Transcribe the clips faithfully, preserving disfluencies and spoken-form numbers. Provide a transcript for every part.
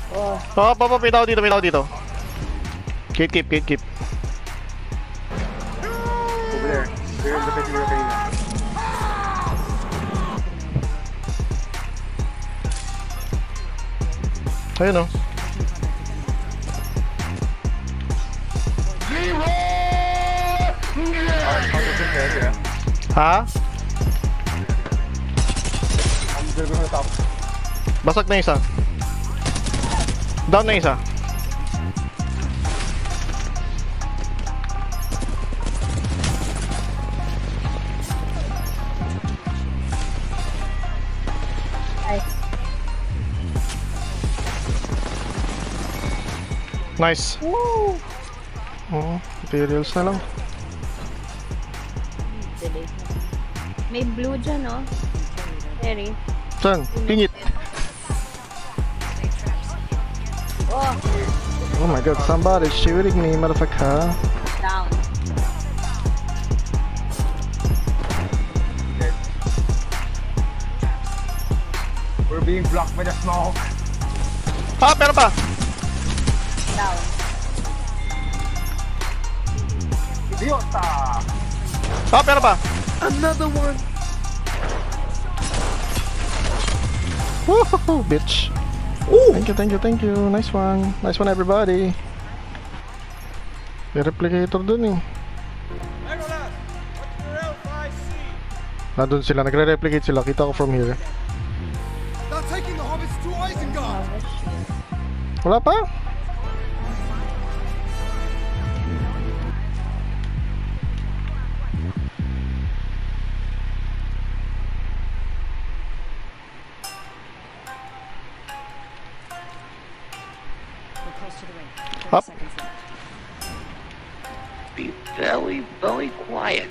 Oh. Oh, papa, may tao dito, may tao dito. Keep, keep, keep, keep. Over there. There's the picture kanina. Ayun o. Ha? Basag na isa. Down na isa. Nice. Woo! Oh, materials na lang. May blue dyan, no? Terry. Saan? Pingit. Oh! Oh my god, somebody's shooting me, motherfucker. Down. We're being blocked by the smoke. Ah, pero pa! Down. Idiota! Ah, pero pa! Another one! Woohoo, bitch! Ooh. Thank you, thank you, thank you. Nice one. Nice one, everybody. May replicator dun eh. Nandun sila, nagre-replicate sila. Kita ko from here. Wala pa? Up. Be very, very quiet.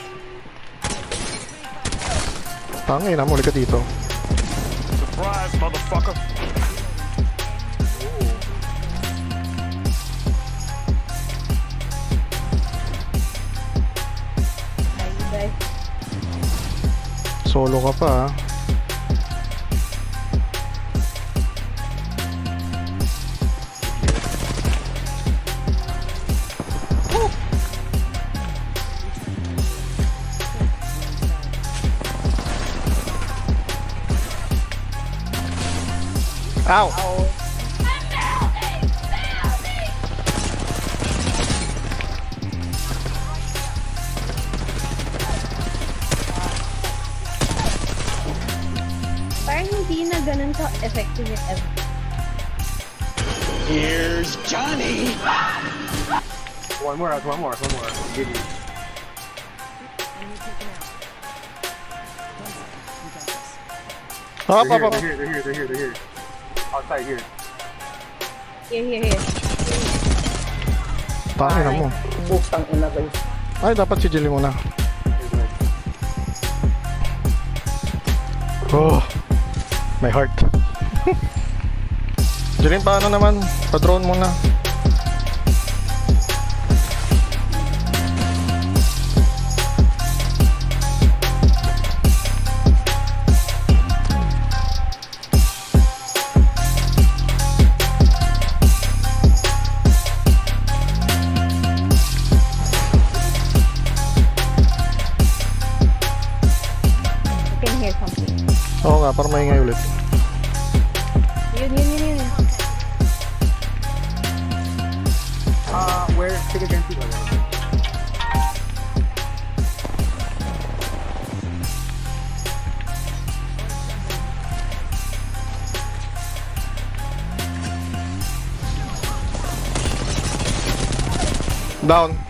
Tangin na, muli ka dito. Surprise, motherfucker. Solo ka pa, ha? Ow! Ow. Parang hindi na ganun ka effective yung F. Here's Johnny! One more, one more, one more. I'll give you. Up, They're up, up. here, they're here, they're here, they're here. Outside here. Here, here, here. Tangin na mo. Bukang ina kayo. Ay, dapat si Jelly muna. Oh, my heart. Jelly, paano naman? Pa-drone muna. Oo nga, para maingay ulit. Yun, yun, yun, yun. Uh, where? Take again, people. Down.